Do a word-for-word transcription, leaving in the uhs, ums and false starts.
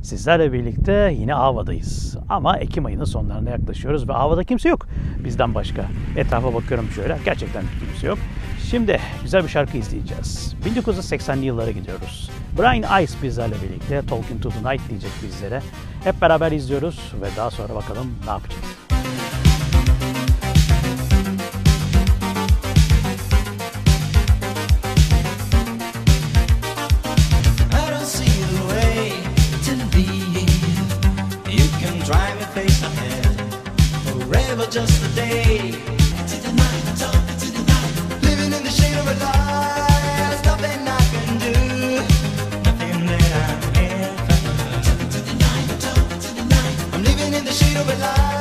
Sizlerle birlikte yine Ava'dayız. Ama Ekim ayının sonlarına yaklaşıyoruz ve Ava'da kimse yok bizden başka. Etrafa bakıyorum şöyle, gerçekten kimse yok. Şimdi güzel bir şarkı izleyeceğiz. bin dokuz yüz seksenli yıllara gidiyoruz. Brian Ice bizlerle birlikte Talking to the Night diyecek bizlere. Hep beraber izliyoruz ve daha sonra bakalım ne yapacağız. Drive me face ahead, forever just a day. To the night, talk to the night. Living in the shade of a lie, there's nothing I can do, nothing that I can. To the night, talk to the night. I'm living in the shade of a lie.